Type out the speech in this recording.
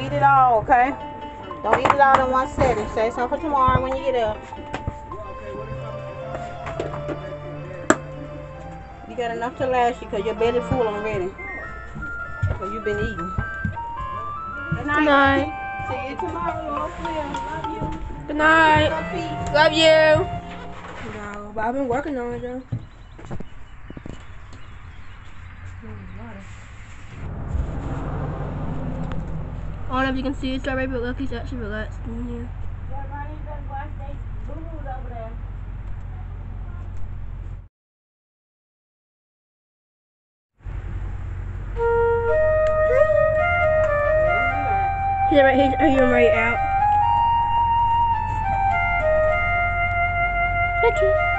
eat it all, okay? Don't eat it all in one setting. Save some for tomorrow when you get up. You got enough to last you because your belly full already. Because you've been eating. Good night. Good night. See you tomorrow, Lord willing. Love you. Good night. Love you. No, but I've been working on it though. I don't know if you can see Strawberry, but look, he's actually relaxed in here. He's already out. Okay.